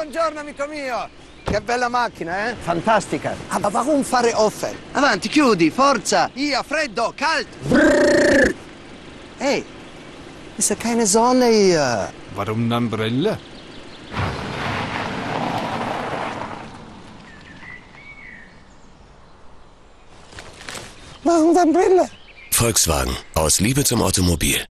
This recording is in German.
buongiorno amico mio. Che bella macchina, eh? Fantastica. Ma warum fare Opel? Avanti, chiudi, forza. Hier, freddo, kalt. Brrr. Hey, ist ja keine Sonne hier. Warum dann Brille? Warum dann Brille? Volkswagen. Aus Liebe zum Automobil.